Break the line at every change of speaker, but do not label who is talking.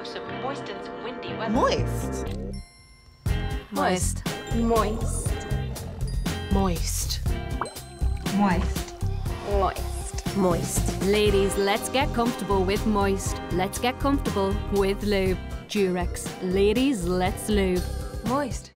some moist and some windy weather.
Moist.
Moist.
Moist.
Moist.
Moist.
Moist.
Moist.
Ladies, let's get comfortable with Moist. Let's get comfortable with lube. Durex. Ladies, let's lube. Moist.